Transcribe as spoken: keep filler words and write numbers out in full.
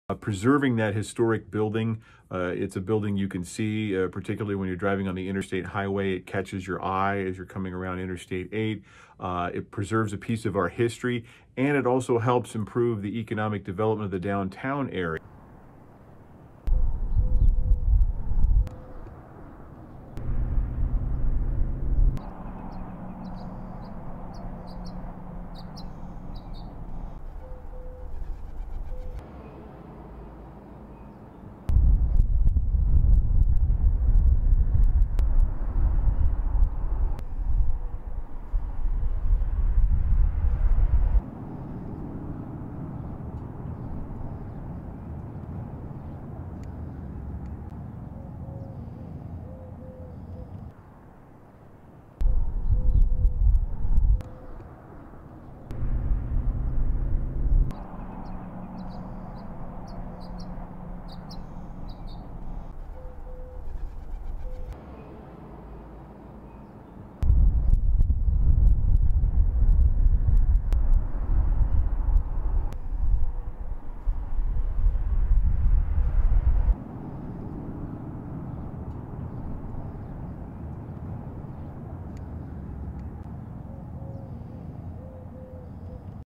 Uh, preserving that historic building. Uh, it's a building you can see, uh, particularly when you're driving on the interstate highway. It catches your eye as you're coming around Interstate eight. Uh, it preserves a piece of our history, and it also helps improve the economic development of the downtown area.